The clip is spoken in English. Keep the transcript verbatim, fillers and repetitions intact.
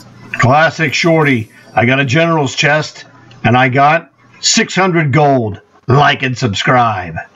Classic Shorty. I got a general's chest, and I got six hundred gold. Like and subscribe.